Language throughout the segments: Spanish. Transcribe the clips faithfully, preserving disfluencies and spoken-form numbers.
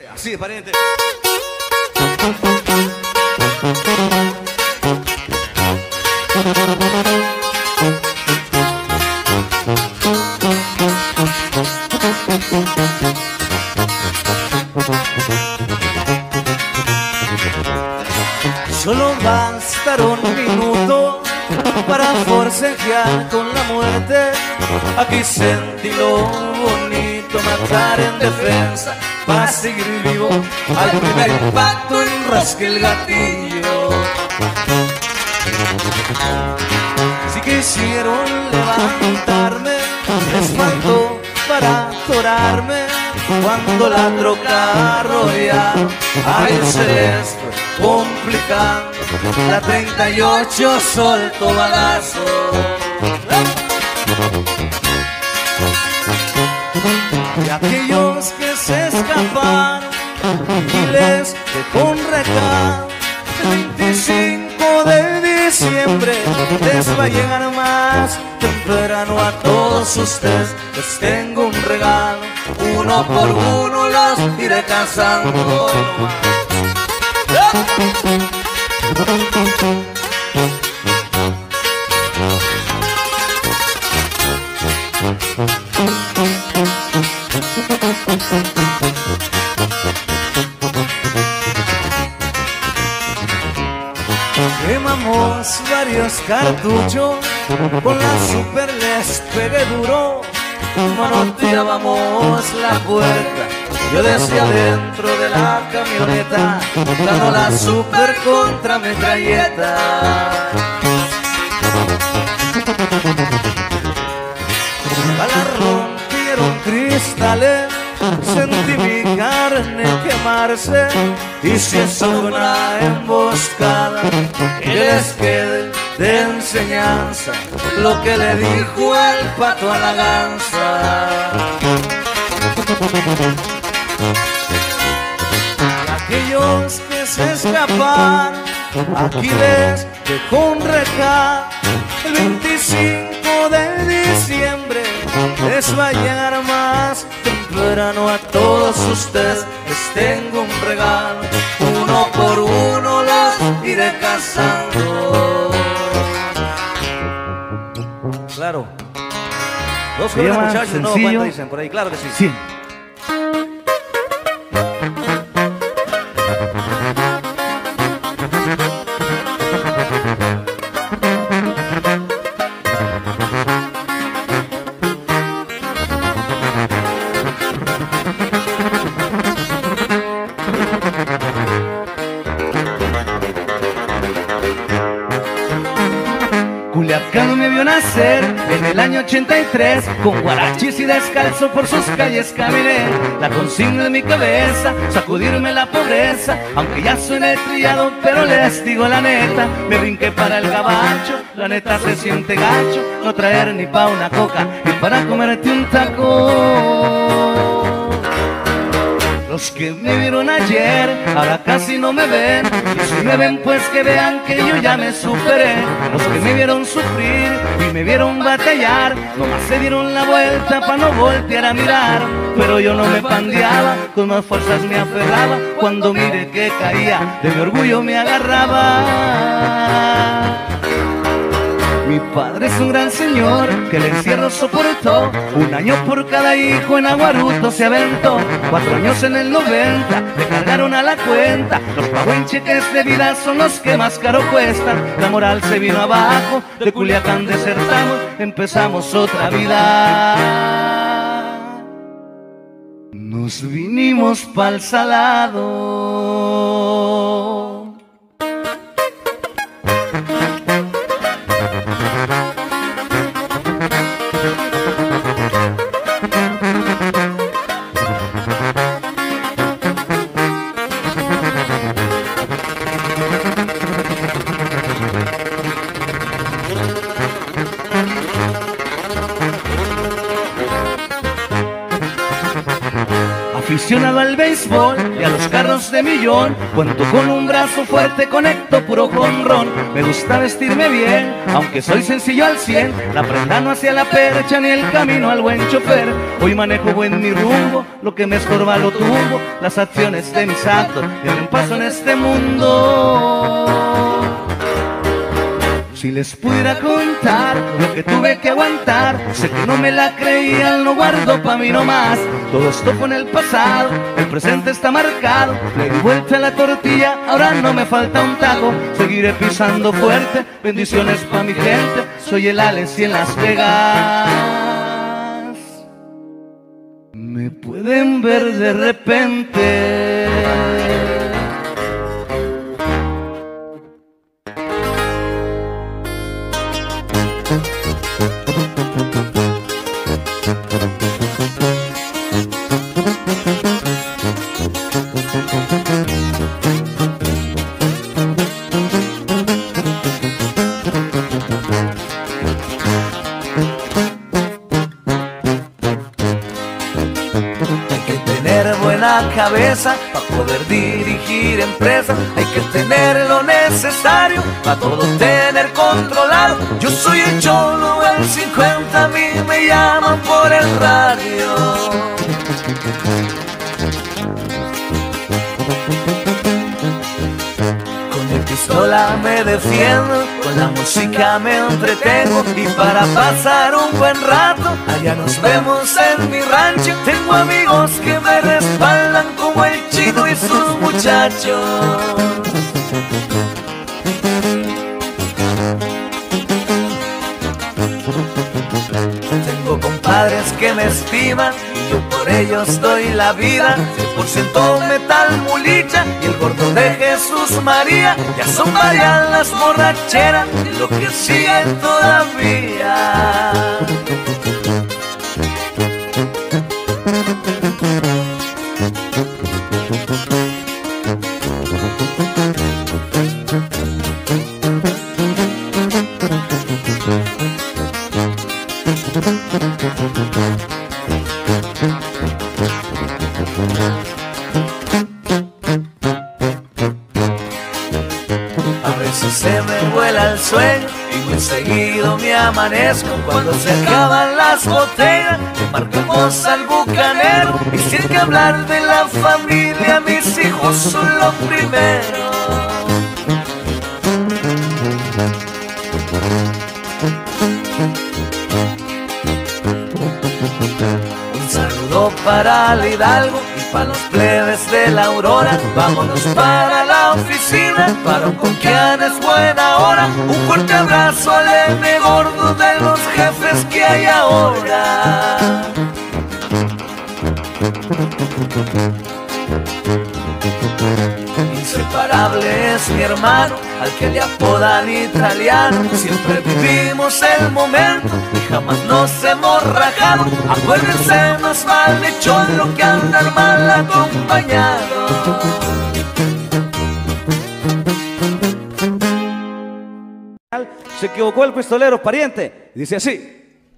Así de pariente. Solo bastará un minuto para forcejear con la muerte. Aquí sentí lo bonito, matar en defensa para seguir vivo. Al primer impacto enrosqué el gatillo. Si quisieron levantarme, les faltó para atorarme. Cuando la troca arrollaron, ahí se les fue complicando. La treinta y ocho soltó balazo. Y aquellos que se escaparon, y les dejó un recado. El veinticinco de diciembre les va a llegar más temprano a todos ustedes. Les tengo un regalo, uno por uno los iré cazando. Quemamos varios cartuchos, con la super les pegué duro. Manoteábamos la puerta, yo decía dentro de la camioneta, dando la super contrametralleta. Balas rompieron cristales, sentí mi carne quemarse. Y si es una emboscada, que les quede de enseñanza lo que le dijo el pato a la gansa. Aquellos que se escaparon, aquí les dejó un recado. El veinticinco de diciembre les va a llegar más temprano a todos ustedes. Les tengo un regalo, uno por uno los iré cazando. Claro. Dos jóvenes muchachos, no, ¿cuánto dicen por ahí? Claro que sí. Sí. Culiacán me vio nacer en el año ochenta y tres, con guarachis y descalzo por sus calles caminé. La consigna en mi cabeza, sacudirme la pobreza, aunque ya suene trillado, pero les digo la neta. Me brinqué para el gabacho, la neta se siente gacho no traer ni pa' una coca y para comerte un taco. Los que me vieron ayer, ahora casi no me ven. Y si me ven, pues que vean que yo ya me superé. Los que me vieron sufrir y me vieron batallar, nomás se dieron la vuelta pa' no voltear a mirar. Pero yo no me pandeaba, con más fuerzas me aferraba. Cuando mire que caía, de mi orgullo me agarraba. Mi padre es un gran señor que el encierro soportó. Un año por cada hijo en Aguaruto se aventó. Cuatro años en el noventa le cargaron a la cuenta. Los pagó en cheques de vida, son los que más caro cuestan. La moral se vino abajo, de Culiacán desertamos, empezamos otra vida. Nos vinimos pa'l Salado. aficionado al béisbol y a los carros de millón. Cuento con un brazo fuerte, conecto puro jonrón. Me gusta vestirme bien, aunque soy sencillo al cien. La prenda no hacia la percha ni el camino al buen chofer. Hoy manejo buen mi rumbo, lo que me estorba lo tuvo. Las acciones de mis actos tienen paso en este mundo. Si les pudiera contar lo que tuve que aguantar, sé que no me la creían, lo guardo pa' mí nomás. Todo esto fue en el pasado, el presente está marcado. Le di vuelta a la tortilla, ahora no me falta un taco. Seguiré pisando fuerte, bendiciones pa' mi gente. Soy el Alex y en Las Vegas me pueden ver de repente. Cabeza para poder dirigir empresas, hay que tener lo necesario para todo tener controlado. Yo soy el Cholo, el cincuenta, a mí me llaman por el radio. Con mi pistola me defiendo, con la música me entretengo, y para pasar un buen rato allá nos vemos en mi rancho. Tengo amigos que me respaldan como el Chino y sus muchachos. Tengo compadres que me estiman y yo por ellos doy la vida. Cien por ciento metal mulicha y el gordo de Jesús María. Ya son varias las borracheras y lo que sigue todavía. A veces se me vuela el sueño y muy seguido me amanezco. Cuando se acaban las botellas le marcamos al bucanero. Y si hay que hablar de la familia, mis hijos son lo primero. Un saludo para el Hidalgo y para los plebes de la Aurora. Vámonos para la oficina, para un conquian es buena hora. Un fuerte abrazo al N gordo de los jefes que hay ahora. Inseparable es mi hermano, al que le apodan italiano. Siempre vivimos el momento y jamás nos hemos rajado. Acuérdense, más vale cholo que andar mal acompañado. Se equivocó el pistolero, pariente. Dice así.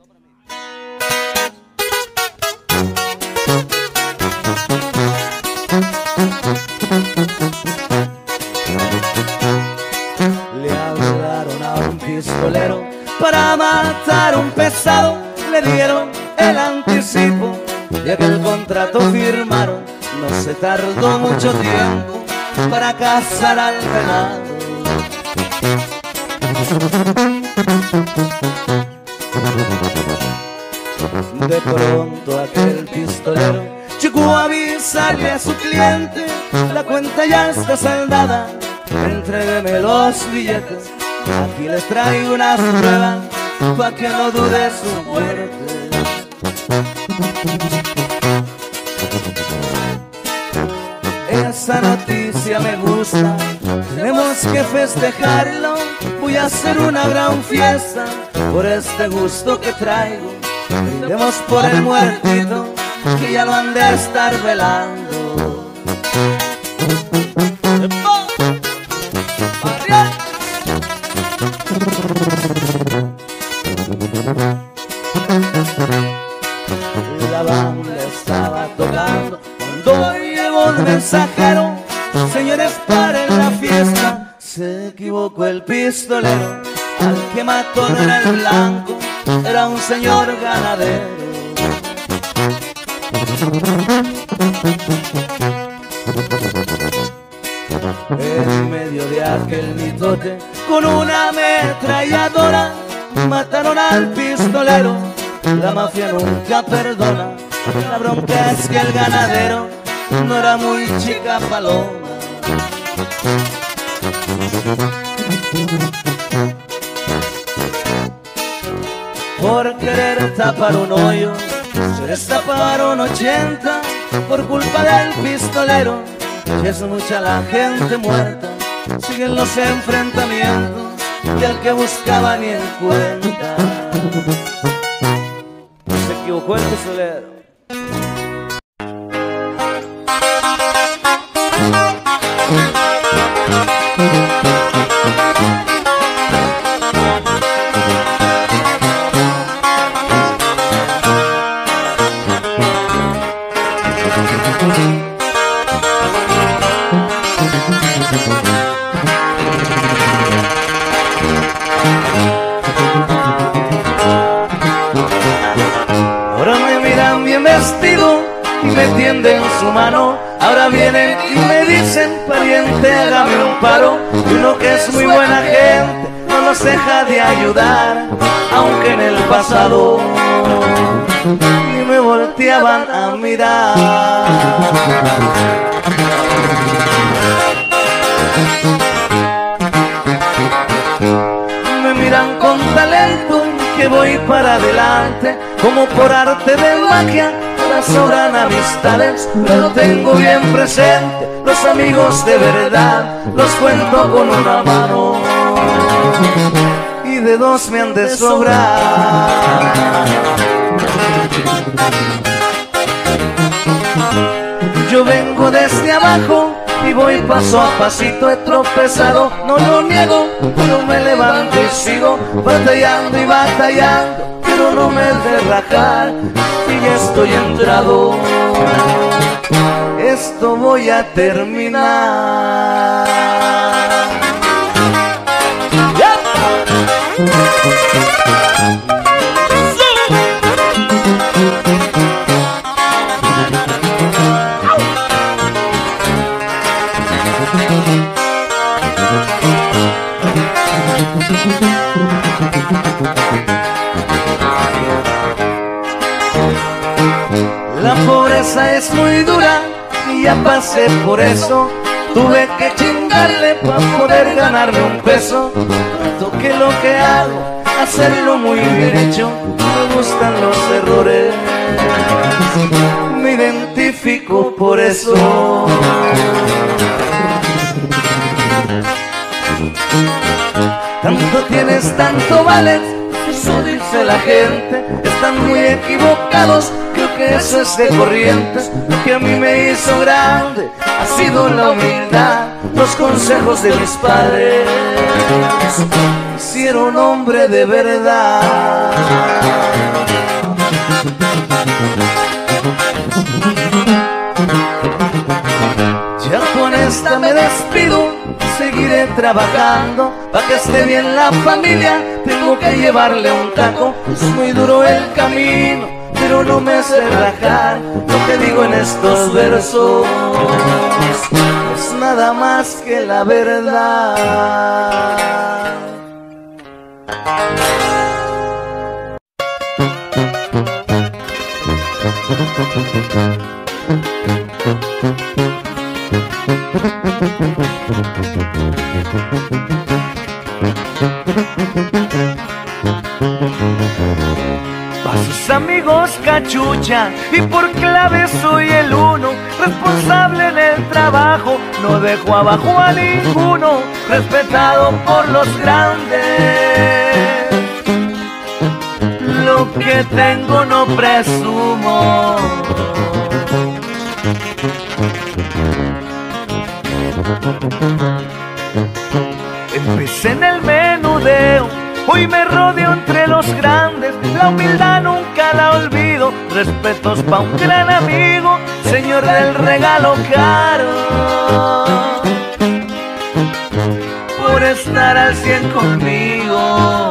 Le hablaron a un pistolero para matar un pesado. Le dieron el anticipo y aquel contrato firmaron. No se tardó mucho tiempo para cazar al venado. De pronto aquel pistolero llegó a avisarle a su cliente: la cuenta ya está saldada, entrégueme los billetes. Aquí les traigo unas pruebas pa' que no dude su muerte. Esa noticia me gusta, tenemos que festejarlo. Voy a hacer una gran fiesta por este gusto que traigo. Brindemos por el muertito que ya lo han de estar velando. La banda estaba tocando con dos llegó un mensajero, señores, paren la fiesta. Se equivocó el pistolero, al que mató no era el blanco, era un señor ganadero. En medio de aquel mitote, con una ametralladora, mataron al pistolero. La mafia nunca perdona. La bronca es que el ganadero no era muy chica paloma. Por querer tapar un hoyo, se destaparon ochenta por culpa del pistolero. Y es mucha la gente muerta, siguen los enfrentamientos y al que buscaba ni en cuenta. Se equivocó el pistolero. Ahora me miran bien vestido y me tienden su mano. Ahora vienen y me dicen, pariente, hágame un paro. Y uno que es muy buena gente no nos deja de ayudar, aunque en el pasado ni me volteaban a mirar. Me miran con talento, que voy para adelante, como por arte de magia. Ahora sobran amistades, pero tengo bien presente los amigos de verdad, los cuento con una mano y de dos me han de sobrar. Yo vengo desde abajo y voy paso a pasito, he tropezado, no lo niego, pero me levanto y sigo batallando y batallando, pero no me he de rajar y ya estoy entrado, esto voy a terminar. ¡Ya! La pobreza es muy dura y ya pasé por eso. Tuve que chingarle para poder ganarme un peso. Toqué lo que hago, hacerlo muy bien hecho. Me gustan los errores, me identifico por eso. Tanto tienes, tanto vales, eso dice la gente. Están muy equivocados, creo que eso es de corrientes. Lo que a mí me hizo grande ha sido la humildad, los consejos de mis padres me hicieron hombre de verdad. Ya con esta me despido, seguiré trabajando para que esté bien la familia. Tengo que llevarle un taco, es muy duro el camino, pero no me sé rajar. Lo que digo en estos versos es nada más que la verdad. Pa' sus amigos cachucha y por clave soy el uno, responsable en el trabajo, no dejo abajo a ninguno, respetado por los grandes. Lo que tengo no presumo. Empecé en el menudeo Hoy me rodeo entre los grandes, la humildad nunca la olvido. Respetos pa' un gran amigo, señor del regalo caro, por estar al cien conmigo.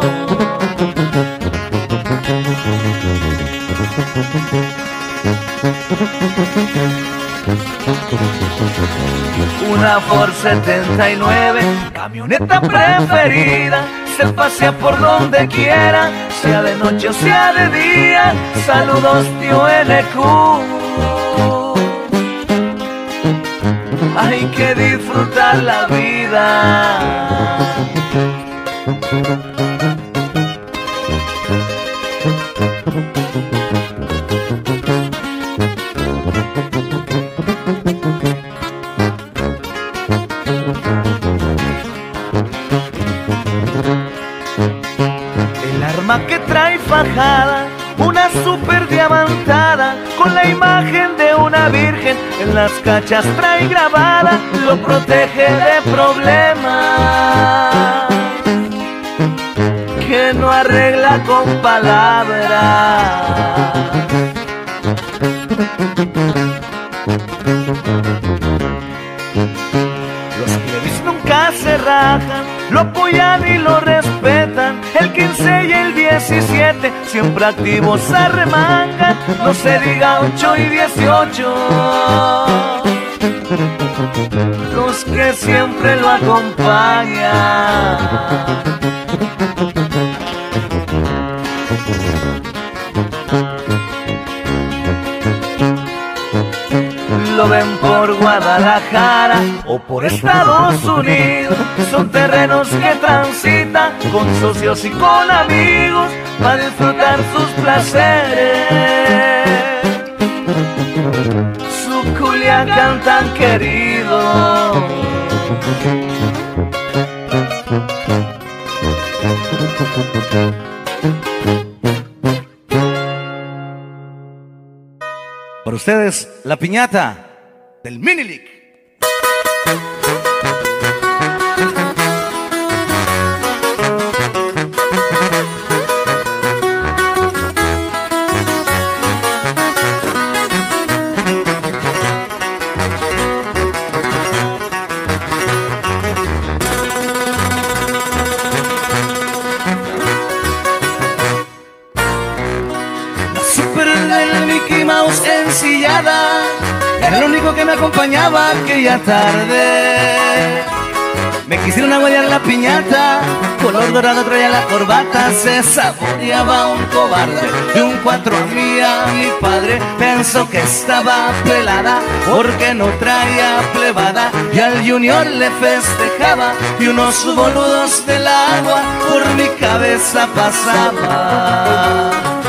Una Ford setenta y nueve, camioneta preferida, se pasea por donde quiera, sea de noche o sea de día. Saludos, tío N Q. Hay que disfrutar la vida. El arma que trae fajada, una super diamantada, con la imagen de una virgen en las cachas trae grabada, lo protege de problemas que no arregla con palabras. Los plebis nunca se rajan, lo apoyan y lo respetan. El quince y el diecisiete siempre activos arremangan, no se diga ocho y dieciocho, los que siempre lo acompañan. Lo ven por Guadalajara o por Estados Unidos, son terrenos que transitan con socios y con amigos para disfrutar sus placeres. Su Culiacán tan querido. Para ustedes, la piñata del Minilic. Ensillada, era el único que me acompañaba aquella tarde. Me quisieron aguayar la piñata, color dorado traía la corbata, se saboreaba un cobarde. De un cuatro a mí a mi padre pensó que estaba pelada porque no traía plebada, y al junior le festejaba y unos boludos del agua por mi cabeza pasaba.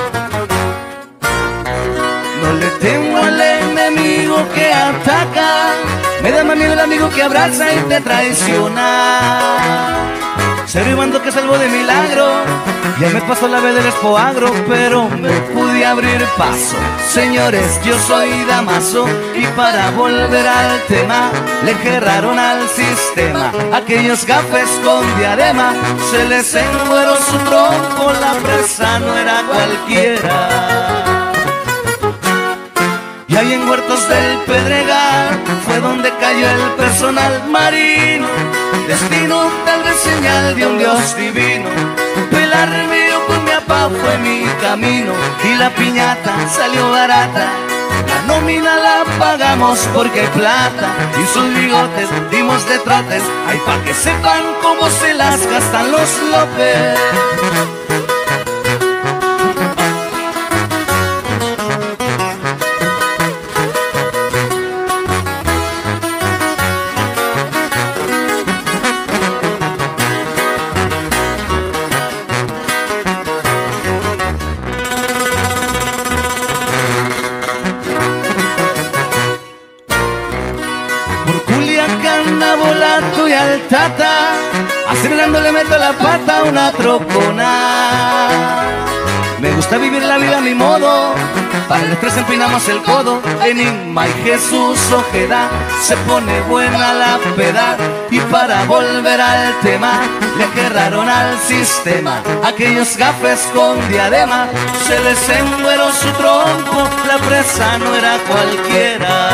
No le temo al enemigo que ataca, me da más miedo el amigo que abraza y te traiciona. Serio mando que salvo de milagro, ya me pasó la vez del espoagro, pero me pude abrir paso. Señores, yo soy Damaso, y para volver al tema, le gerraron al sistema aquellos gafes con diadema. Se les engueró su tronco, la presa no era cualquiera. Y ahí en Huertos del Pedregal fue donde cayó el personal marino, destino tal vez señal de un Dios divino. Pelarme yo con mi papá fue mi camino, y la piñata salió barata. La nómina la pagamos porque hay plata, y sus bigotes dimos de trotes, ay pa' que sepan cómo se las gastan los López. Volato y al Tata, acelerando le meto la pata a una trocona. Me gusta vivir la vida a mi modo, Para el estrés empinamos el codo, Enigma y Jesús Ojeda. Se pone buena la peda y para volver al tema le agarraron al sistema aquellos gafes con diadema. Se les engueró su tronco, la presa no era cualquiera.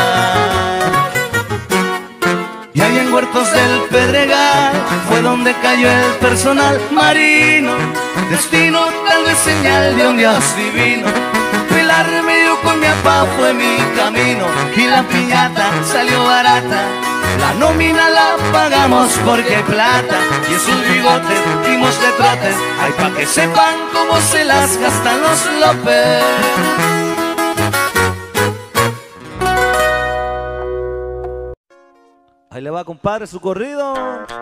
Y ahí en Huertos del Pedregal fue donde cayó el personal marino. Destino, tal vez señal de un Dios divino. Pelarme yo con mi papá fue mi camino. Y la piñata salió barata. La nómina la pagamos porque hay plata. Y esos bigotes dimos de trotes. Ay, pa' que sepan cómo se las gastan los López. Ahí le va, compadre, su corrido.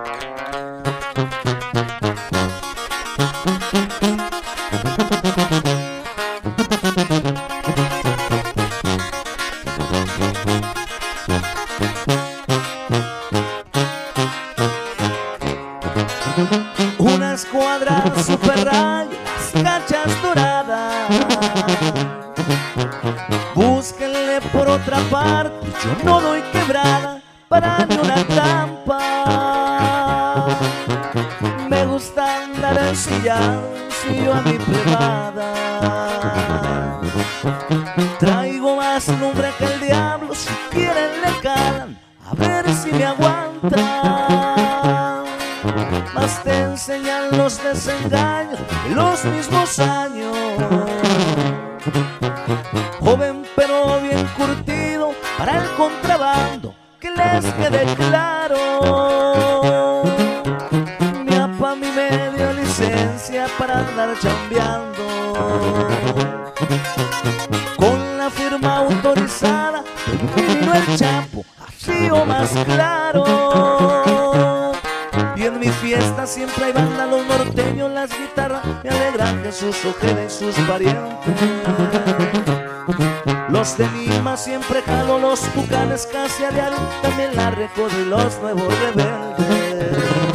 Una escuadra super rayo, las cachas doradas. Búsquenle por otra parte, yo no doy quebrada para ni una trampa. Me gusta andar ensillado, si yo a mi privada. Traigo más lumbre que el diablo, si quieren le calan, a ver si me aguantan. Más te enseñan los desengaños en los mismos años. Joven pero bien curtido para el contrabando, que les quede claro. Mi papá a mí me dio licencia para andar chambeando. Con la firma autorizada vino el Chapo, así o más claro. Y en mi fiesta siempre hay banda, los norteños, las guitarras me alegran Jesús Ojeda y sus parientes. Los de Lima siempre jalo, los tucanes casi a diario, también la recodo y los nuevos rebeldes.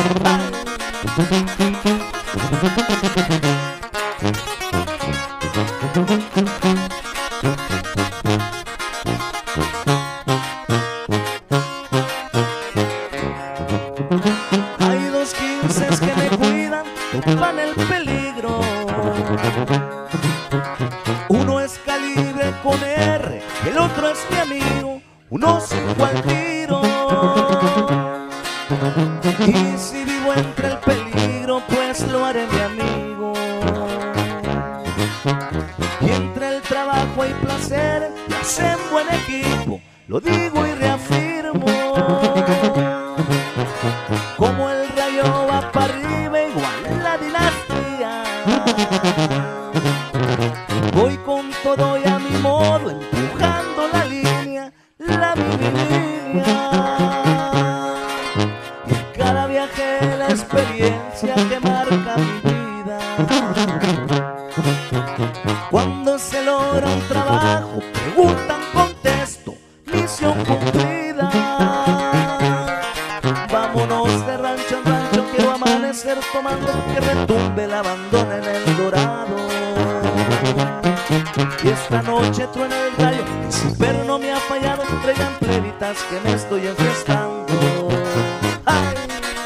Hay dos quinces que me cuidan, topan el peligro. Uno es calibre con R, el otro es mi amigo, uno cinco al tiro. Y si vivo entre el peligro, pues lo haré mi amigo. Y entre el trabajo y placer, y hacen buen equipo, lo digo y reafirmo. Como el rayo va para arriba, igual en la dinastía. Voy con todo y a mi modo, empujando la línea, la mini línea. Y en cada viaje la experiencia que marca mi vida. Cuando se logra un trabajo, preguntan, contesto, misión cumplida. Vámonos de rancho en rancho, quiero amanecer tomando, que retumbe la bandona en el Dorado. Y esta noche truena el rayo, el super no me ha fallado, traigan plebitas que me estoy enfiestando. ¡Ay!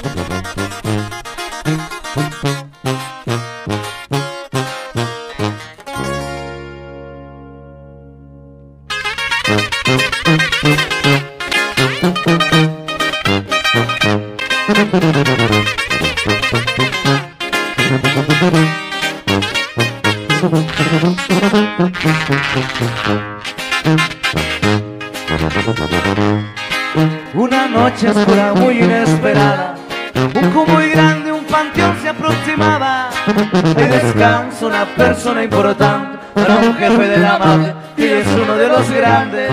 Una noche oscura muy inesperada, un cubo muy grande, un panteón se aproximaba. Ahí descansa una persona importante para un jefe de la mafia y es uno de los grandes.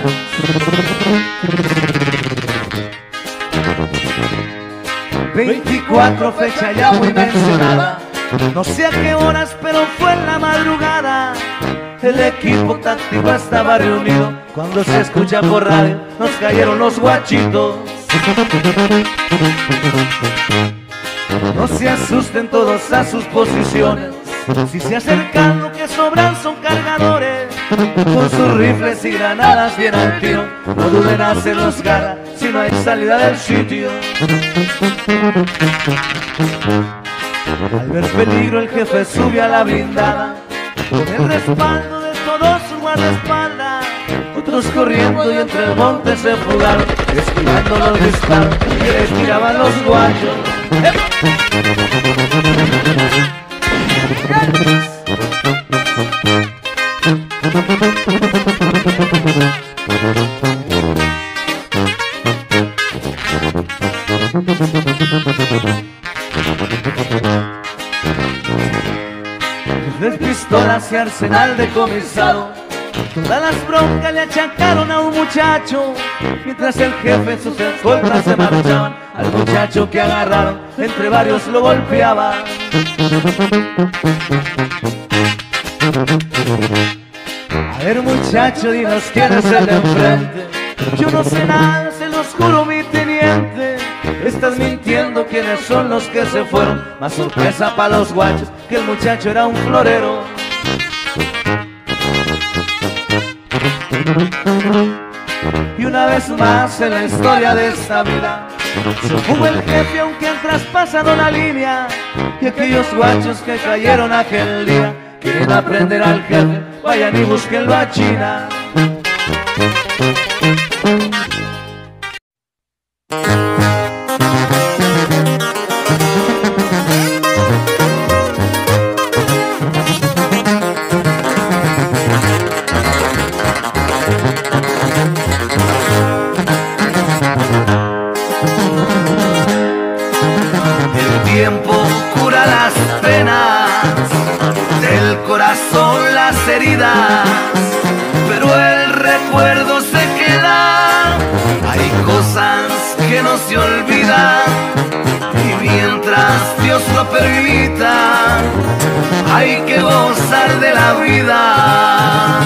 veinticuatro, fecha ya muy mencionada, no sé a qué horas, pero fue en la madrugada. El equipo táctico estaba reunido cuando se escucha por radio, nos cayeron los guachitos. No se asusten todos a sus posiciones, si se acercan lo que sobran son cargadores. con sus rifles y granadas bien al tiro. No duden en hacernos garra si no hay salida del sitio. Al ver peligro el jefe sube a la blindada, con el respaldo de todos su guardaespaldas. Otros corriendo y entre el monte se fugaron, esquivando los disparos que les tiraban los guachos. Desde pistolas y arsenal decomisado, todas las broncas le achacaron a un muchacho, mientras el jefe y sus escoltas se marchaban. Al muchacho que agarraron entre varios lo golpeaban. A ver muchacho, dinos quién es el de enfrente. Yo no sé nada, se los juro mi teniente. Estás mintiendo, quiénes son los que se fueron. Más sorpresa pa' los guachos que el muchacho era un florero. Y una vez más en la historia de esta vida se fugó el jefe aunque han traspasado la línea. Y aquellos guachos que cayeron aquel día quieren aprender al jefe, vayan y búsquenlo a China. El tiempo cura las penas, del corazón las heridas, pero el recuerdo se queda. Hay cosas que no se olvidan y mientras Dios lo permita hay que gozar de la vida.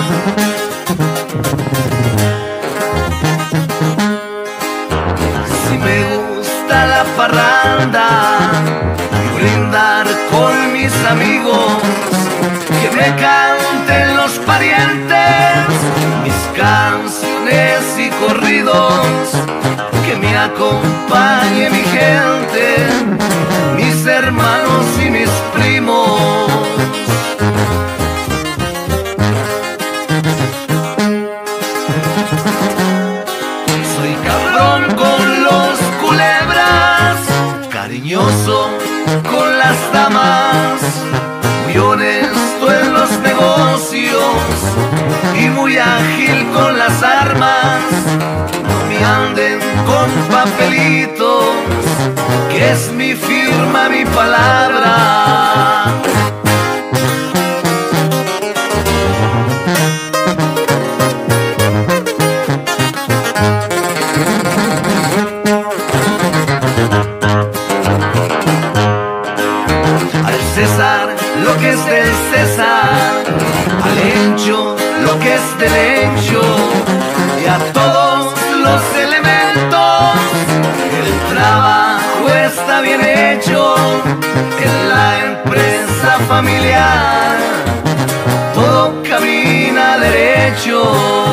Si me gusta la parranda y brindar con mis amigos, que me canten los parientes mis canciones y corridos, que me acompañe mi gente, mis hermanos y mis primos. Soy cabrón con los culebras, cariñoso con las damas, muy honesto en los negocios y muy ágil con las armas. No me anden con papelitos, que es mi firma, mi palabra. Al César lo que es del César, al Encho lo que es del Encho, y a todos los elementos el trabajo está bien hecho. En la empresa familiar todo camina derecho.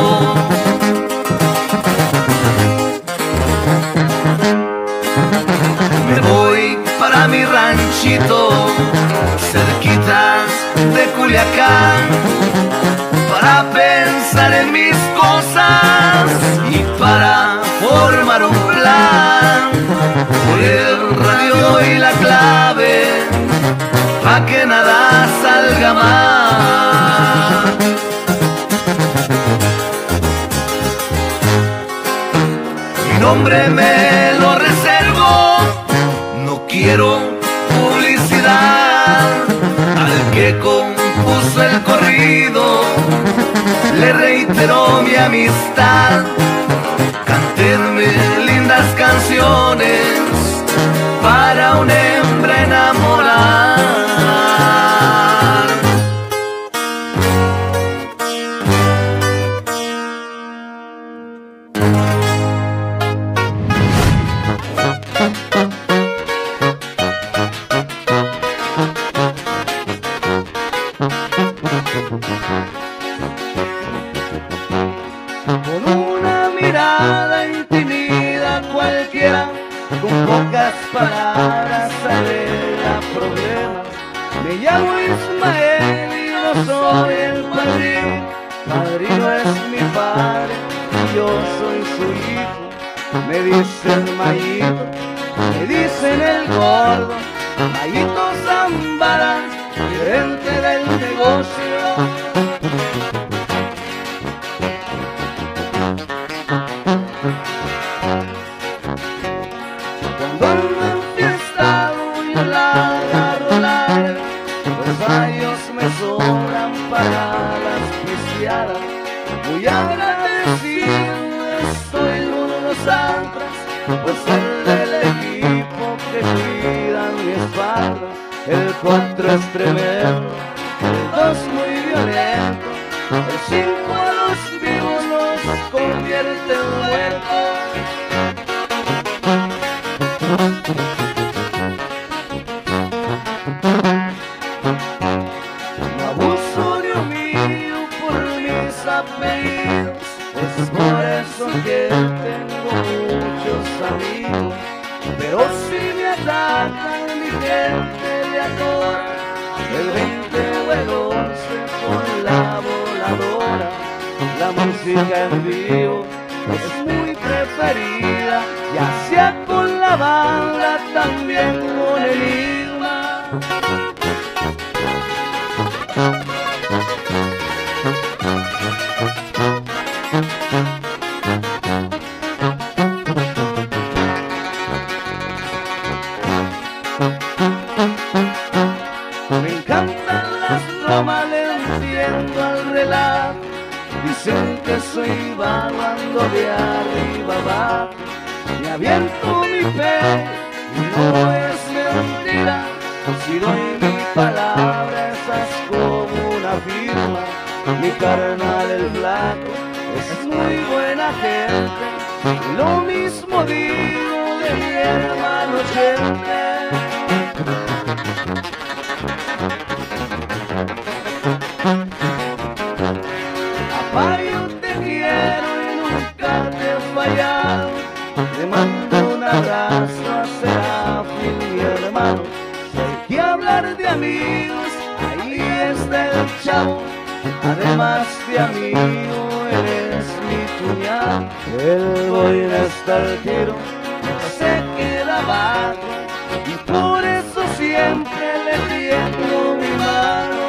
Me voy para mi ranchito, cerquitas de Culiacán, para pensar en mis cosas y para formar un plan. Por el radio doy la clave, pa' que nada salga mal. Mi nombre me lo reservo, no quiero publicidad. Al que compuso el corrido le reitero mi amistad. Cántenme lindas canciones para una hembra enamorada. cualquiera, con pocas palabras arregla problemas. Me llamo Ismael y no soy el padrino. Padrino es mi padre y yo soy su hijo. Me dicen Mayito, me dicen el gordo, Mayito Zambara, gerente del negocio. Cuando ando enfiestado yo la agarro larga, los años me sobran para las pisteadas. Muy agradecido estoy con los antras, pues el del equipo que cuida mi espalda. El cuatro es tremendo, el dos muy violento, el cinco a los vivos los convierte en muertos. No abuso ni humillo por mis apellidos, es por eso que tengo muchos amigos. Pero si me atacan mi gente le adora, el veinte o el once por la voladora. La música en vivo es muy preferida, ya sea con la banda, también con Enigma. Me encantan las bromas, le entiendo al relato. Dicen que soy vago, ando de arriba abajo. Me aviento mi fe y no es mentira. Si doy mi palabra, esa es como una firma. Mi carnal el flaco es muy buena gente, y lo mismo digo de mi hermano Chente. Papá, yo te quiero y nunca te he fallado. Te mando un abrazo a Serafín, mi hermano. Si hay que hablar de amigos, ahí está el chavo. Además de amigo, eres mi cuñado. El boy no está al tiro, se queda abajo, y por eso siempre le tiendo mi mano.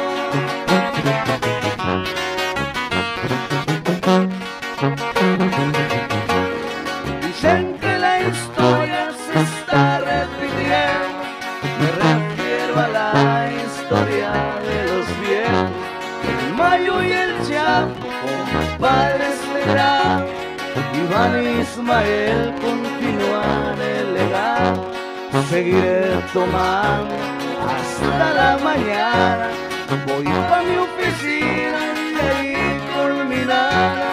Dicen que la historia se está repitiendo, me refiero a la historia de los viejos. El Mayo y el Chapo, compadres de grado, Iván y Ismael continúan el legado. Seguiré tomando hasta la mañana, voy pa' mi oficina y ahí culminará.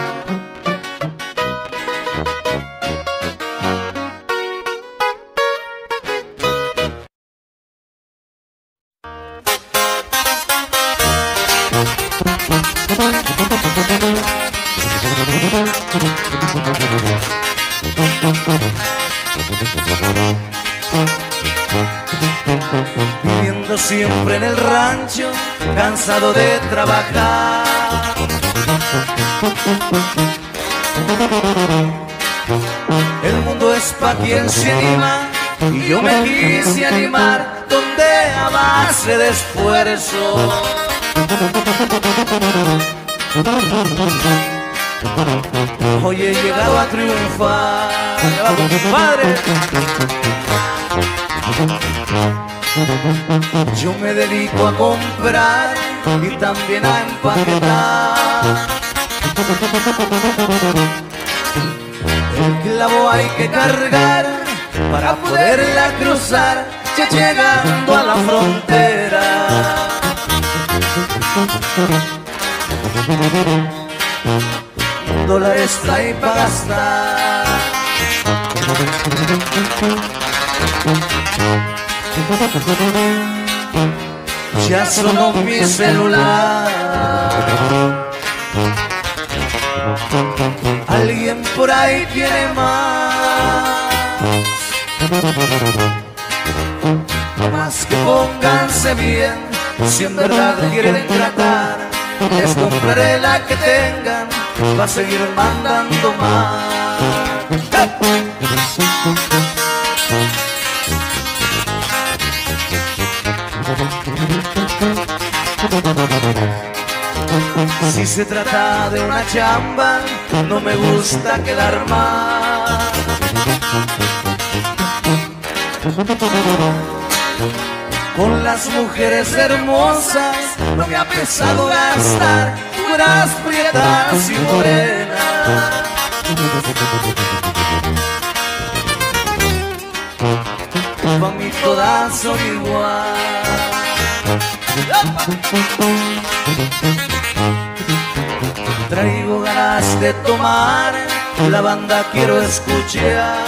Viviendo siempre en el rancho, cansado de trabajar. El mundo es pa' quien se anima, y yo me quise animar, donde a base de esfuerzo hoy he llegado a triunfar. ¡Ya va, compadre! Yo me dedico a comprar y también a empaquetar. El clavo hay que cargar para poderla cruzar, ya llegando a la frontera. Dólares hay para gastar. Ya sonó mi celular. Alguien por ahí quiere más. Más que pónganse bien, si en verdad quieren tratar, les compraré la que tengan, va a seguir mandando más. Si se trata de una chamba, no me gusta quedar mal. Con las mujeres hermosas no me ha pesado gastar puras prietas y morenas. Pa' mí todas son igual. Traigo ganas de tomar, la banda quiero escuchar.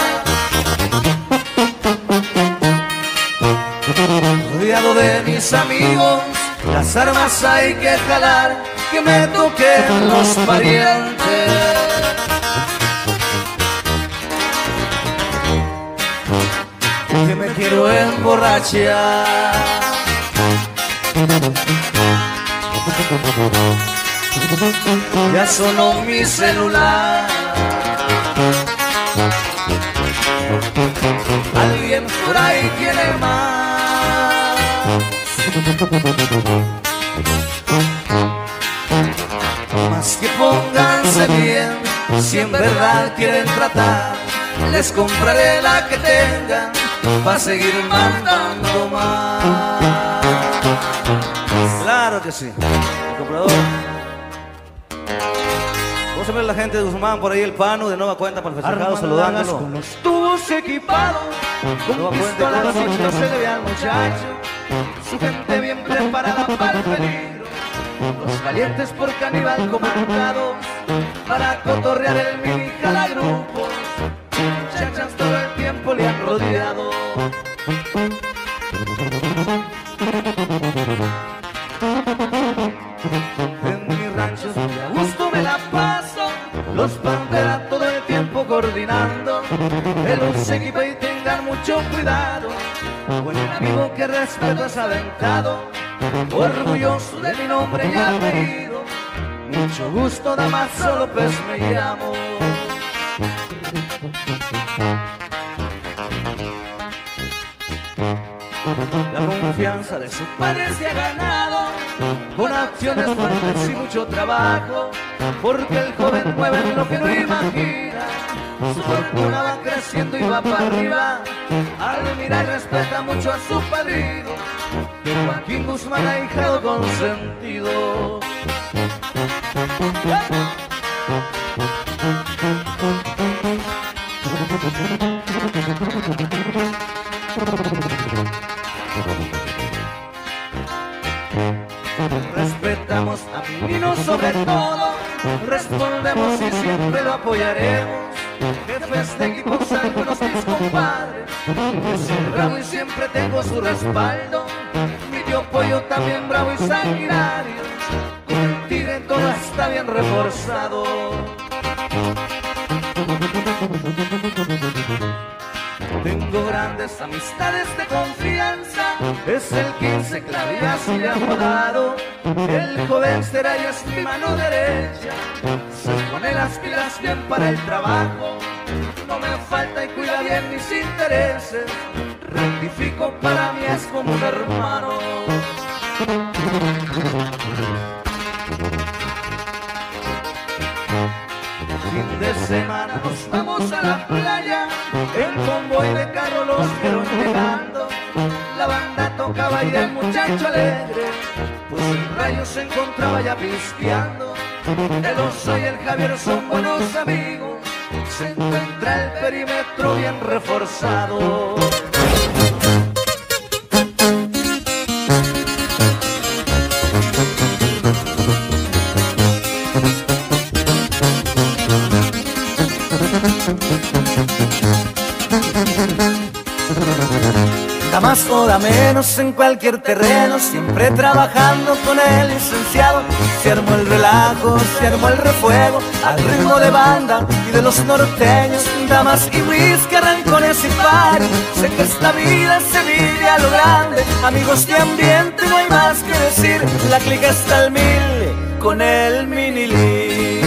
Rodeado de mis amigos, las armas hay que jalar, que me toquen los parientes. Que me quiero emborrachar. Ya sonó mi celular. Alguien por ahí quiere más. Más que pónganse bien, si en verdad quieren tratar, les compraré la que tengan, va a seguir mandando más. Claro que sí, el comprador. Vamos a ver la gente de Guzmán, por ahí el Pano, de nueva cuenta para el festejado, saludándolo. Con los tubos equipados, con pistolas y no se le ve al muchacho. Su gente bien preparada para el peligro, los valientes por caníbal comandados, para cotorrear el mini jalagrupos. Muchachas todo el tiempo le han rodeado. En mi rancho muy a gusto me la paso, los panteras todo el tiempo coordinando. Que los equipa y tengan mucho cuidado, con el amigo que respeto es aventado, orgulloso de mi nombre y apellido. Mucho gusto, Damaso López me llamo. La confianza de su padre se ha ganado con acciones fuertes y mucho trabajo, porque el joven mueve lo que no imagina. Su fortuna va creciendo y va para arriba, al mirar respeta mucho a su padrino, que Joaquín Guzmán ha hijado consentido. Respetamos a Minino sobre todo, respondemos y siempre lo apoyaremos. Jefes de equipos, algunos mis compadres, yo soy bravo y siempre tengo su respaldo. Mi tío Pollo también bravo y sanguinario, con el tigre todo está bien reforzado. Tengo grandes amistades de confianza, es el quince clave y así le han apodado. El joven será y es mi mano derecha, se pone las pilas bien para el trabajo, no me falta y cuida bien mis intereses, rectifico, para mí es como un hermano. Fin de semana nos vamos a la playa, el convoy de carro los vieron llegando. La banda tocaba y el muchacho alegre, pues el Rayo se encontraba ya pisteando. El Oso y el Javier son buenos amigos, se encuentra el perímetro bien reforzado. Da más o da menos en cualquier terreno, siempre trabajando con el licenciado. Se armó el relajo, se armó el refuego, al ritmo de banda y de los norteños. damas y whisky, arrancones y party. Sé que esta vida se vive a lo grande, amigos de ambiente, no hay más que decir. La clica está al mil con el Minilí.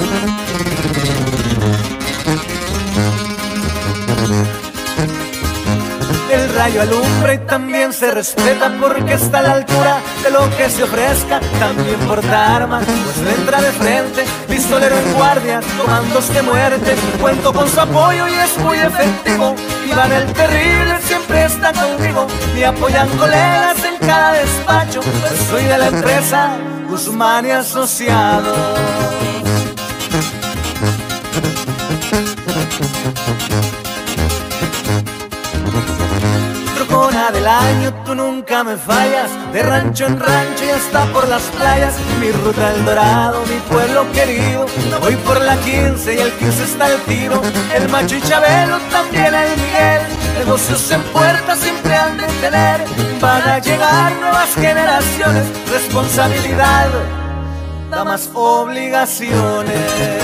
El rayo alumbra y también se respeta, porque está a la altura de lo que se ofrezca. También porta armas, pues le entra de frente, pistolero en guardia, comandos de muerte. Cuento con su apoyo y es muy efectivo. Iván el Terrible siempre está conmigo, me apoyan colegas en cada despacho, pues soy de la empresa Guzmán y Asociados. Trocona del año, tú nunca me fallas, de rancho en rancho y hasta por las playas. Mi ruta El Dorado, mi pueblo querido, voy por la quince y el quince está el tiro. El Macho y Chabelo, también el Miguel, negocios en puerta siempre han de tener. Van a llegar nuevas generaciones, responsabilidad da más obligaciones.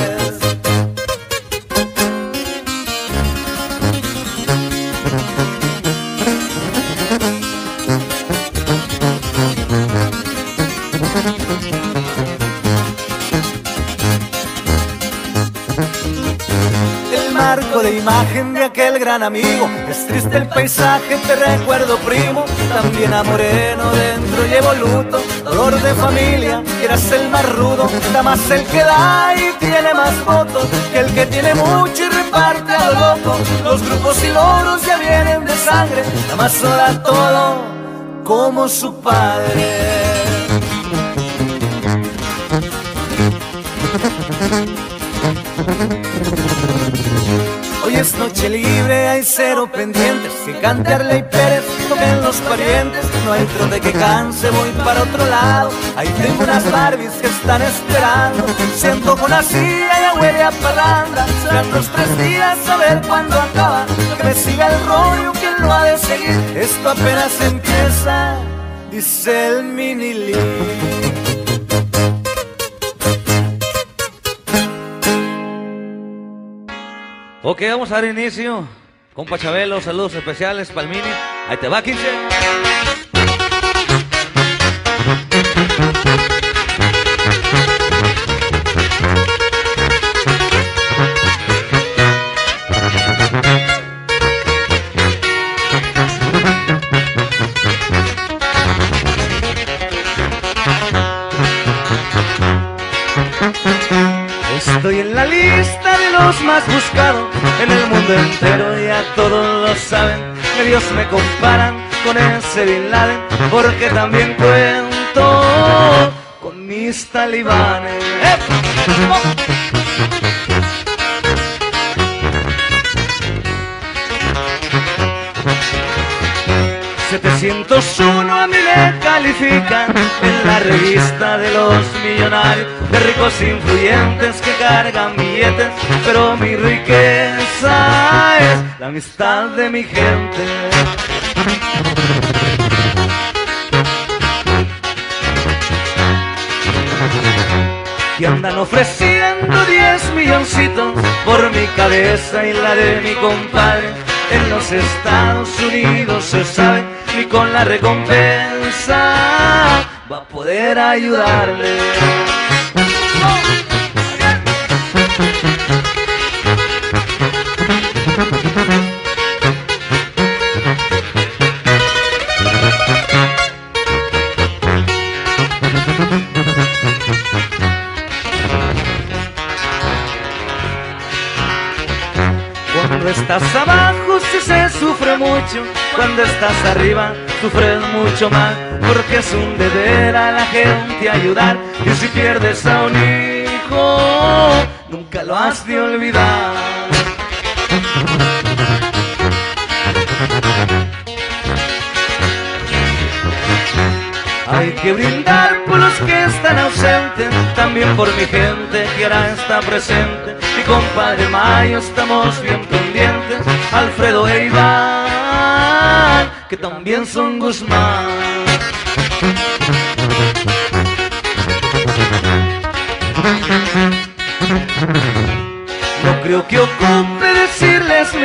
El marco de imagen de aquel gran amigo, es triste el paisaje, te recuerdo primo. También a Moreno dentro llevo luto, dolor de familia, que eras el más rudo. Da más el que da y tiene más votos que el que tiene mucho y reparte a lo loco. Los grupos y logros ya vienen de sangre, da más da todo como su padre. Hoy es noche libre, hay cero pendientes, que cante Arley Pérez, toquen los parientes. No hay trote que canse, voy para otro lado, ahí tengo unas Barbies que están esperando. Siento con la silla, ya huele a parranda, serán los tres días a ver cuándo acaba. Que me siga el rollo, ¿quién lo ha de seguir? Esto apenas empieza, dice el Minilí. Ok, vamos a dar inicio. Compa Chabelo, saludos especiales para el Mini. Ahí te va, quince. Estoy en la lista de los más buscados en el mundo entero, ya todos lo saben. Medios me comparan con ese Bin Laden, porque también cuento con mis talibanes. ¡Eh! setecientos uno a mí me califican en la revista de los millonarios, de ricos influyentes que cargan billetes, pero mi riqueza es la amistad de mi gente. Y andan ofreciendo diez milloncitos por mi cabeza y la de mi compadre. En los Estados Unidos se sabe, ni con la recompensa va a poder ayudarle. Cuando estás abajo sí se sufre mucho, cuando estás arriba sufres mucho más, porque es un deber a la gente ayudar, y si pierdes a un hijo nunca lo has de olvidar. Hay que brindar por los que están ausentes, también por mi gente que ahora está presente. Mi compadre Mayo, estamos bien pendientes, Alfredo e Iván, que también son Guzmán. No creo que ocupe decir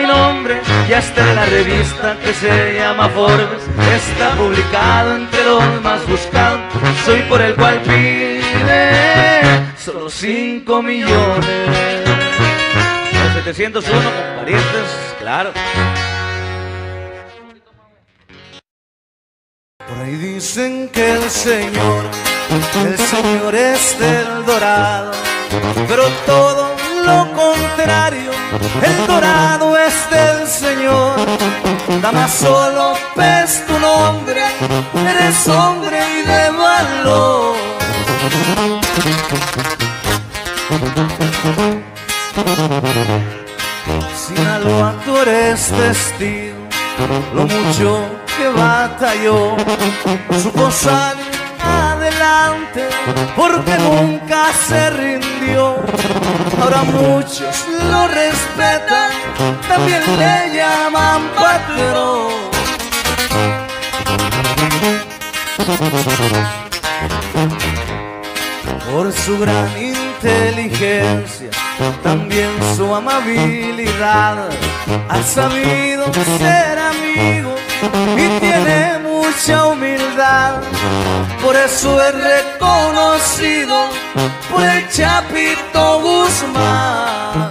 nombre ya está en la revista que se llama Forbes, está publicado entre los más buscados, soy por el cual pide solo cinco millones. Los setecientos uno con parientes, claro. Por ahí dicen que el Señor, el Señor es del dorado, pero todo lo contrario, el dorado es del Señor. Damaso López tu nombre, eres hombre y de valor. Sinaloa, tú eres testigo, lo mucho que batalló, supo salir adelante porque nunca se rindió. Ahora muchos lo respetan, también le llaman patrón. Por su gran inteligencia, también su amabilidad, ha sabido ser amigo y tiene mucha humildad. Por eso es reconocido por el Chapito Guzmán.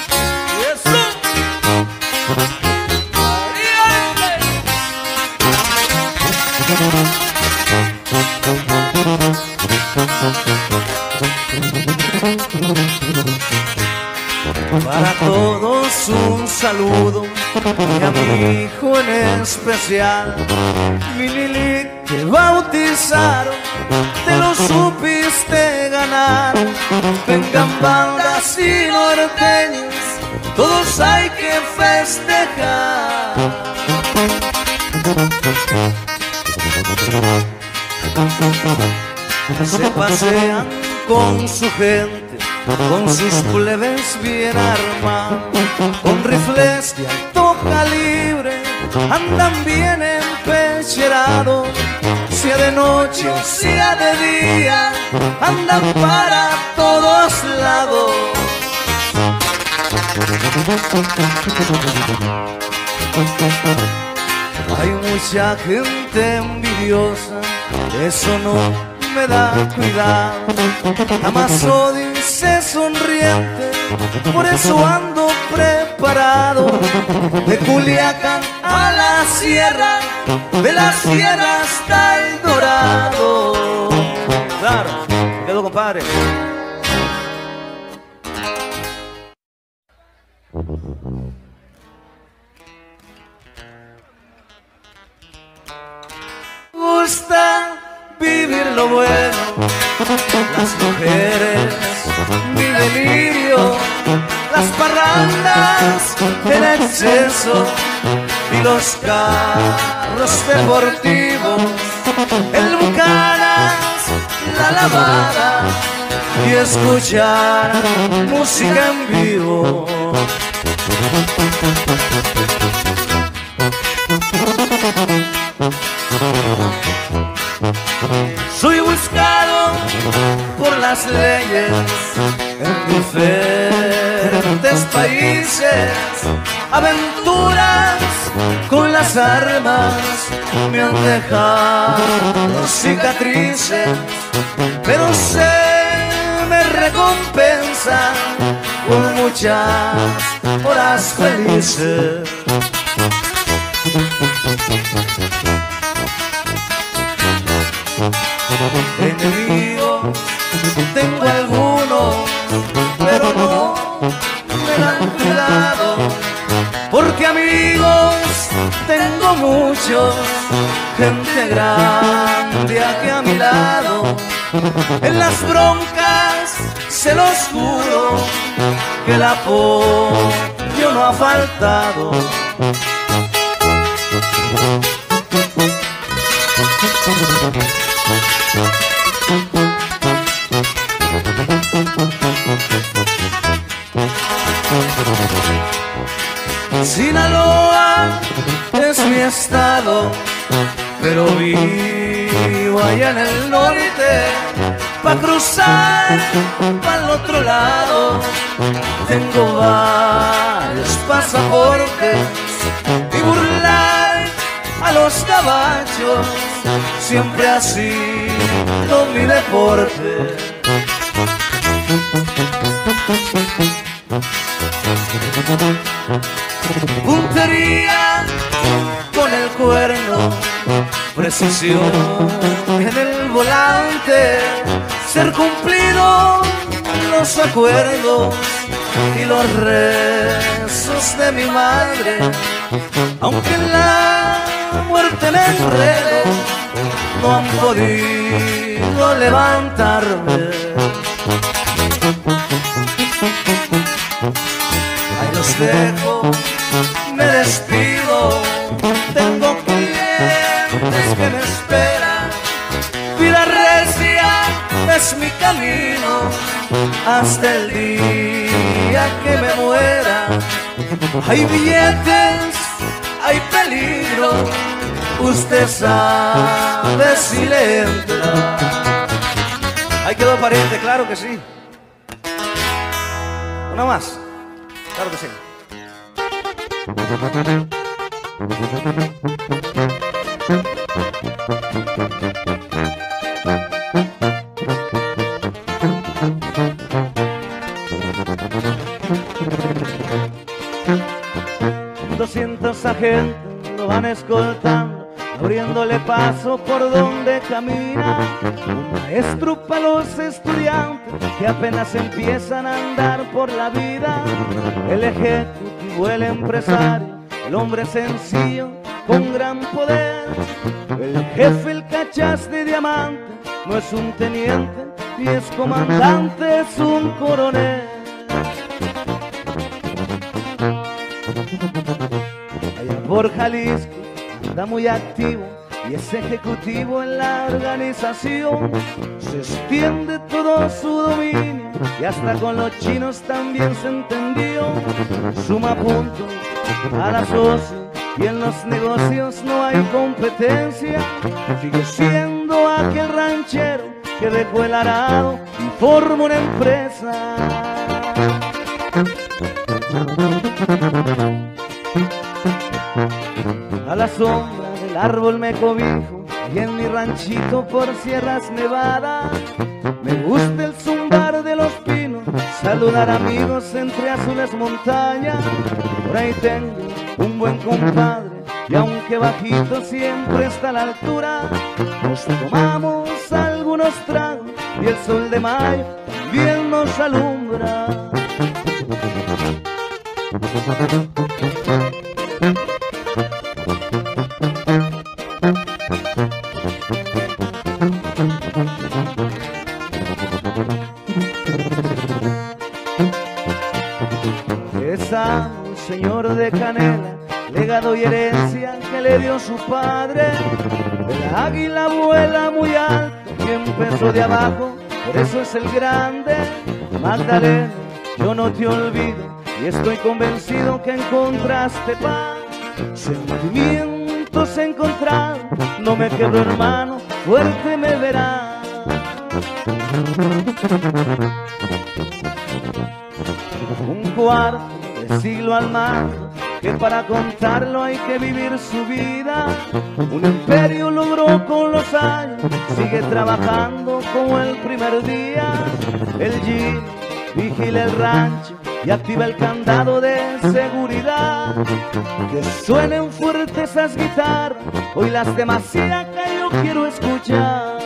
Para todos un saludo y a mi hijo en especial, mi Lili que bautizaron, te lo supiste ganar. Vengan bandas y norteños, todos hay que festejar. Se pasean con su gente, con sus plebes bien armados, con rifles de alto calibre, andan bien empecherados. Sea de noche o sea de día, andan para todos lados. Hay mucha gente envidiosa, eso no me da cuidado. Damaso dice sonriente, por eso ando preparado. De Culiacán a la sierra, de la sierra hasta el Dorado. Claro, quedó, compadre. Gusta vivir lo bueno, las mujeres, mi delirio, las parrandas, el exceso y los carros deportivos, el Bucanas, la lavada y escuchar música en vivo. Soy buscado por las leyes en diferentes países, aventuras con las armas me han dejado cicatrices, pero se me recompensa con muchas horas felices. Enemigos tengo algunos, pero no me dan cuidado, porque amigos tengo muchos, gente grande aquí a mi lado. En las broncas se los juro que el apoyo no ha faltado. Sinaloa es mi estado, pero vivo allá en el norte, pa' cruzar pa'l otro lado. Tengo varios pasaportes y burlar a los caballos siempre ha sido mi deporte. Puntería con el cuerno, precisión en el volante, ser cumplido los acuerdos y los rezos de mi madre. Aunque en la muerte me enredo, no han podido levantarme. Ahí los dejo, me despido, tengo clientes que me esperan. Vida recia es mi camino hasta el día que me muera. Hay billetes, hay peligro, usted sabe si le entra. Ahí quedó pariente, claro que sí. Una más, claro que sí. Doscientos agentes lo van escoltando, abriéndole paso por donde camina. Un maestro para los estudiantes que apenas empiezan a andar por la vida. El ejecutivo, el empresario, el hombre sencillo con gran poder. El jefe, el cachas de diamante, no es un teniente ni es comandante, es un coronel. Allá por Jalisco anda muy activo y es ejecutivo en la organización. Se extiende todo su dominio y hasta con los chinos también se entendió. Suma puntos a la socio y en los negocios no hay competencia. Sigue siendo aquel ranchero que dejó el arado y forma una empresa. A la sombra del árbol me cobijo y en mi ranchito por Sierras Nevada. Me gusta el zumbar de los pinos, saludar amigos entre azules montañas. Por ahí tengo un buen compadre y aunque bajito siempre está a la altura. Nos tomamos algunos tragos y el sol de mayo también nos alumbra. Esa un señor de canela, legado y herencia que le dio su padre. El águila vuela muy alto y empezó de abajo, por eso es el grande. Magdalena, yo no te olvido y estoy convencido que encontraste paz. Sentimientos encontrados, no me quedo hermano, fuerte me verás. Un cuarto de siglo al mando, que para contarlo hay que vivir su vida. Un imperio logró con los años, sigue trabajando como el primer día. El G vigila el rancho y activa el candado de seguridad. Que suenen fuertes esas guitarras, hoy las de Maciaca yo quiero escuchar.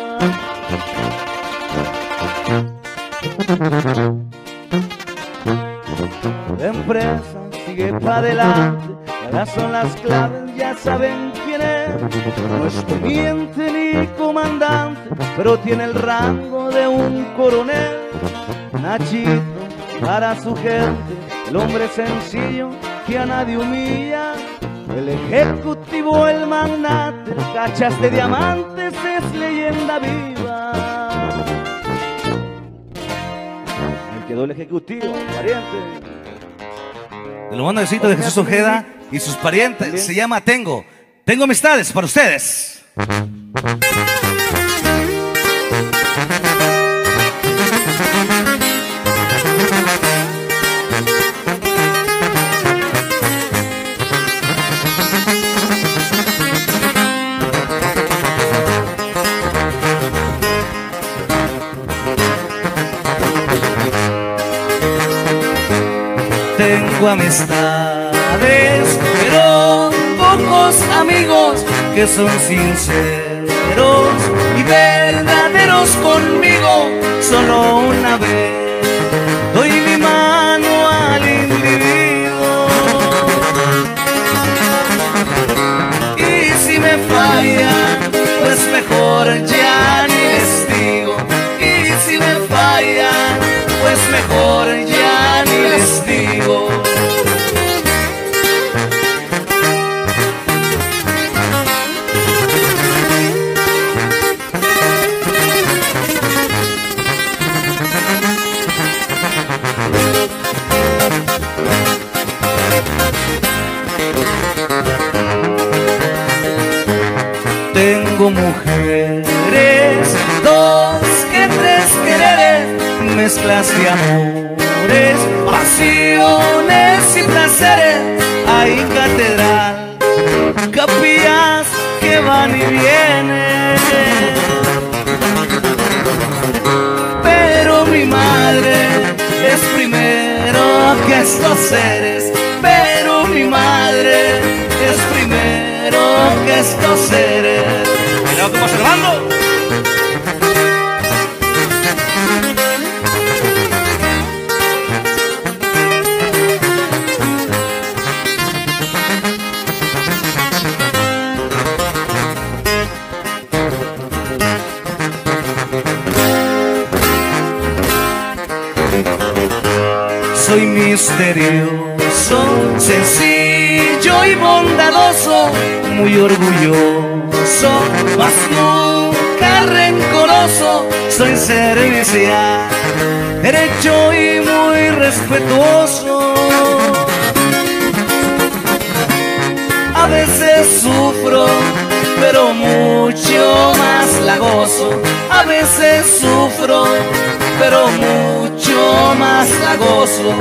La empresa sigue para adelante, ahora son las claves, ya saben quién es. No es teniente ni comandante, pero tiene el rango de un coronel. Nachito para su gente, el hombre sencillo que a nadie humilla. El ejecutivo, el magnate, el cachas de diamantes es leyenda viva. Me quedó el ejecutivo, pariente. De lo mandacito de Jesús Ojeda y sus parientes, se llama Tengo. Tengo amistades para ustedes. tengo amistades, pero pocos amigos que son sinceros y verdaderos conmigo. Solo una vez doy mi mano al individuo, y si me fallan, pues mejor ya ni les digo. Y si me fallan, pues mejor ya ni les digo. Tengo mujeres, dos que tres quereres, mezclas de amores, pasiones y placeres. Hay catedral, capillas que van y vienen, pero mi madre es primero que estos seres. Pero mi madre es primero que estos seres. Mira cómo observando. Soy misterioso, sencillo y bondadoso, muy orgulloso, mas nunca rencoroso. Soy servicial, derecho y muy respetuoso. A veces sufro, pero mucho más la gozo. A veces sufro, pero mucho más la gozo.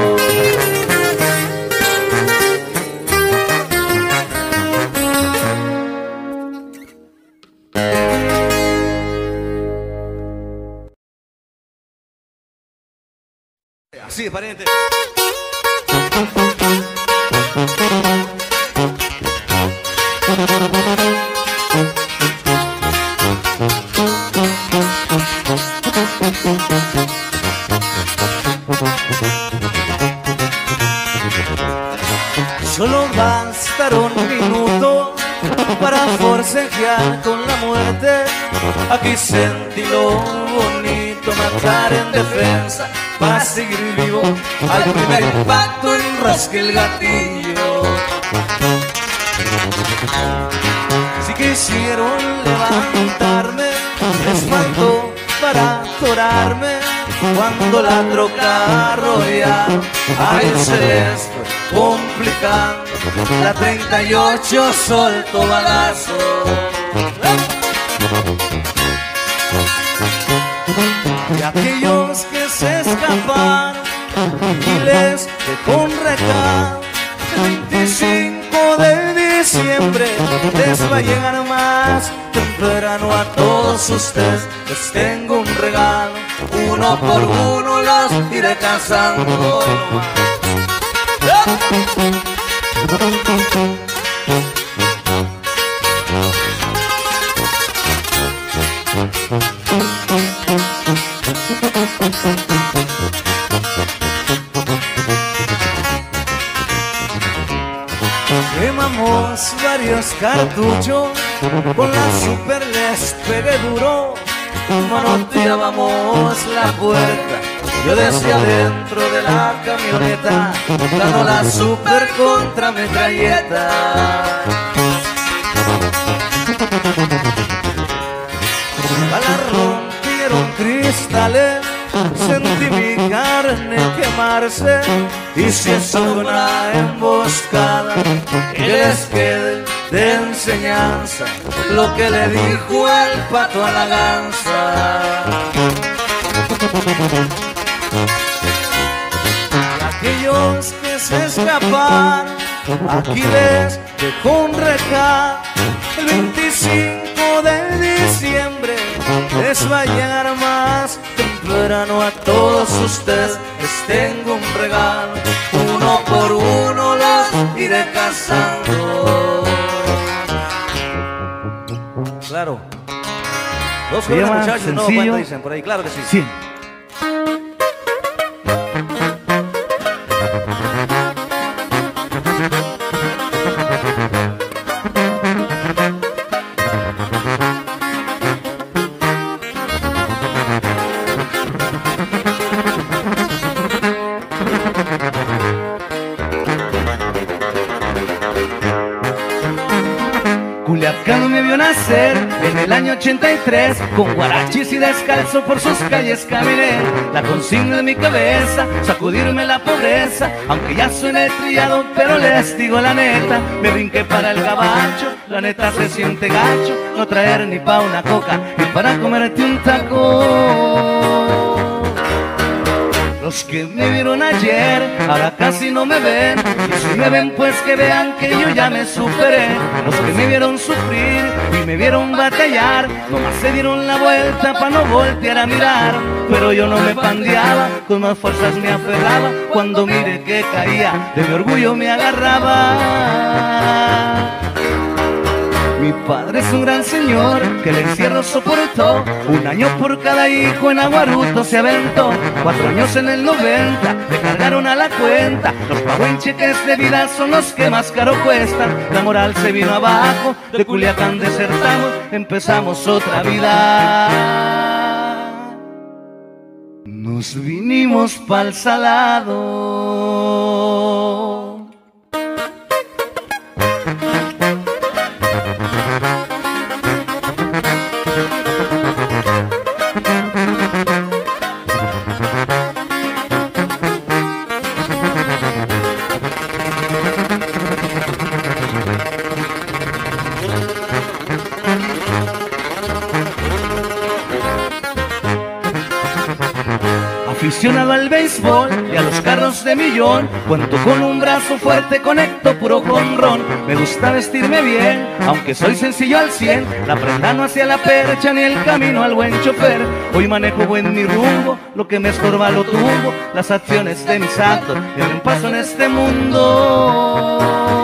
Así de pariente. Solo bastará un minuto para forcejear con la muerte. Aquí sentí lo bonito, matar en defensa para seguir vivo. Al primer impacto enrosqué el gatillo. Si quisieron levantarme, les faltó para atorarme. Cuando la troca arrollaron, ahí se les fue complicando. La treinta y ocho soltó balazo. Y aquellos que se escaparon y les dejó un recado, el veinticinco de diciembre les va a llegar más temprano a todos ustedes. Les tengo un regalo, uno por uno los iré cazando. Quemamos varios cartuchos, con la super les pegué duro. Manoteábamos la puerta, yo decía dentro de la camioneta, dando la super contra metralleta. Balas rompieron cristales, sentí mi carne quemarse. Y si es una emboscada, que les quede de enseñanza lo que le dijo el pato a la gansa. Y aquellos que se escaparon, aquí les dejó un recado. El veinticinco de diciembre les va a llegar más temprano a todos ustedes. Les tengo un regalo, uno por uno los iré cazando. Claro. Dos jóvenes muchachos, no cuánto dicen por ahí, claro que sí. Sí. Culiacán me vio nacer en el año ochenta y tres, con guarachis y descalzo por sus calles caminé. La consigna en mi cabeza, sacudirme la pobreza, aunque ya suene trillado, pero les digo la neta. Me brinqué para el gabacho, la neta se siente gacho no traer ni pa' una coca y para comerte un taco. Los que me vieron ayer, ahora casi no me ven, y si me ven pues que vean que yo ya me superé. Los que me vieron sufrir y me vieron batallar, nomás se dieron la vuelta pa' no voltear a mirar. Pero yo no me pandeaba, con más fuerzas me aferraba, cuando mire que caía, de mi orgullo me agarraba. Mi padre es un gran señor que el encierro soportó, un año por cada hijo en Aguaruto se aventó. Cuatro años en el noventa le cargaron a la cuenta, los pagó en cheques de vida, son los que más caro cuestan. La moral se vino abajo, de Culiacán desertamos, empezamos otra vida. Nos vinimos pa'l Salado. Aficionado al béisbol y a los carros de millón, cuento con un brazo fuerte, conecto puro jonrón. Me gusta vestirme bien, aunque soy sencillo al cien, la prenda no hacia la percha ni el camino al buen chofer. Hoy manejo buen mi rumbo, lo que me estorba lo tuvo, las acciones de mis actos y un paso en este mundo.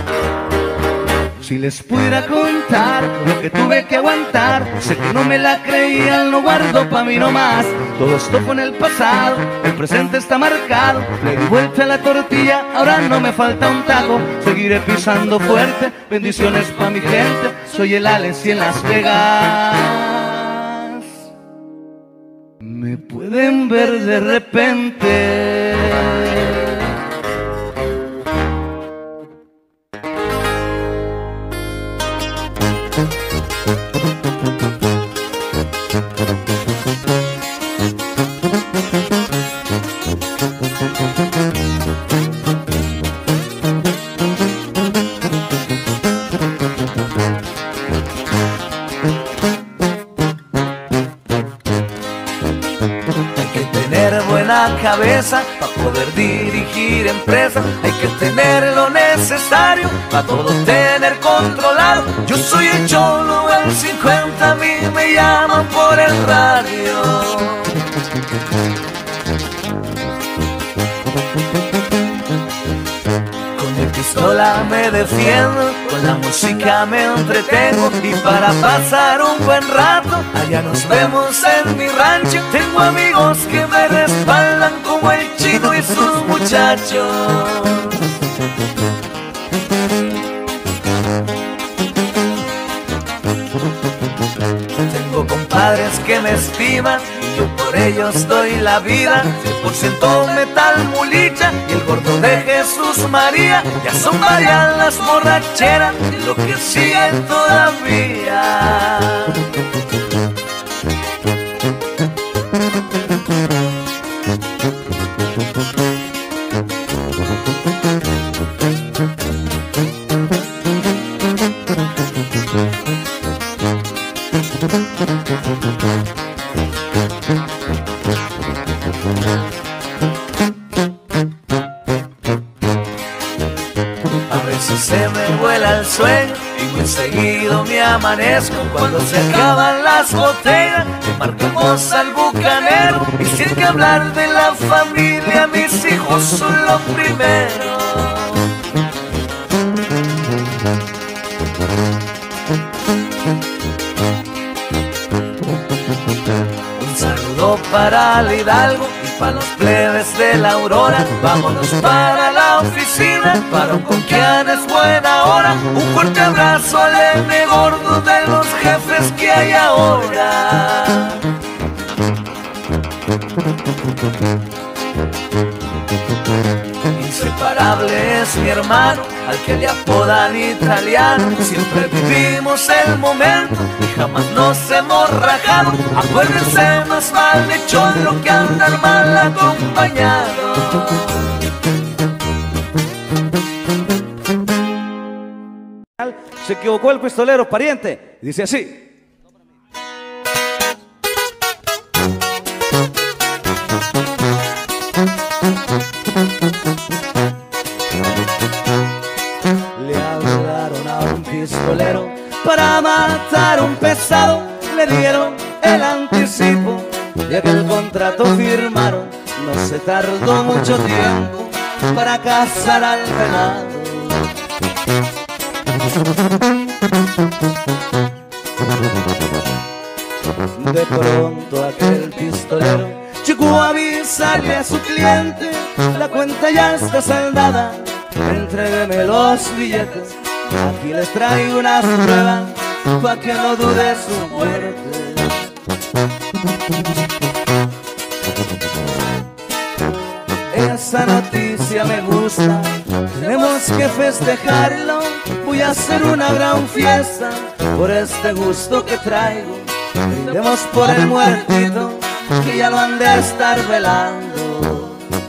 Si les pudiera contar lo que tuve que aguantar, sé que no me la creían, lo guardo pa' mí nomás. Todo esto fue en el pasado, el presente está marcado. Le di vuelta a la tortilla, ahora no me falta un taco. Seguiré pisando fuerte, bendiciones pa' mi gente. Soy el Alex y en Las Vegas me pueden ver de repente. Cabeza para poder dirigir empresas, hay que tener lo necesario para todo tener controlado. Yo soy el Cholo, el cincuenta, a mí me llaman por el radio. Con mi pistola me defiendo, con la música me entretengo, y para pasar un buen rato allá nos vemos en mi rancho. Tengo amigos que me respaldan como el Chino y sus muchachos. Tengo compadres que me estiman y yo por ellos doy la vida. cien por ciento metal mulicha y el gordo de Jesús María. Ya son varias las borracheras y lo que sigue todavía. A veces se me vuela el sueño y muy seguido me amanezco cuando se acaban las botellas y marcamos al bucanero. Y si hay que hablar de la familia, mis hijos son lo primero. Un saludo para el Hidalgo y para los plebes de la Aurora. Vámonos para la oficina, para un conquian es buena hora. Un fuerte abrazo al M gordo de los jefes que hay ahora. Inseparable es mi hermano, al que le apodan italiano. Siempre vivimos el momento y jamás nos hemos rajado. Acuérdense, más vale cholo que andar mal acompañado. Se equivocó el pistolero, pariente. Dice así. Le hablaron a un pistolero para matar un pesado. Le dieron el anticipo y aquel contrato firmaron. No se tardó mucho tiempo para cazar al venado. De pronto aquel pistolero llegó a avisarle a su cliente: la cuenta ya está saldada, entrégueme los billetes. Aquí les traigo unas pruebas pa' que no dude su muerte. Esa noticia me gusta, tenemos que festejarlo. Voy a hacer una gran fiesta por este gusto que traigo. Brindemos por el muertito que ya lo han de estar velando.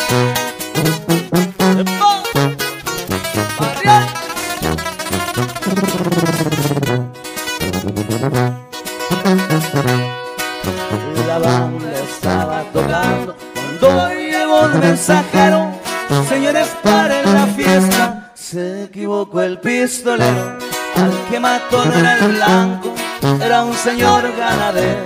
La banda estaba tocando cuando llegó el mensajero: señores, paren la fiesta, se equivocó el pistolero. Al que mató no era el blanco, era un señor ganadero.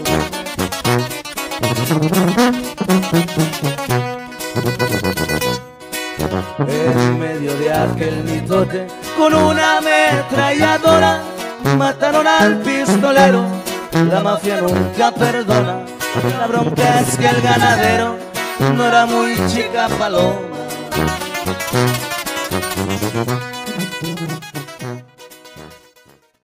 En medio de aquel mitote, con una ametralladora, mataron al pistolero. La mafia nunca perdona. La bronca es que el ganadero no era muy chica paloma.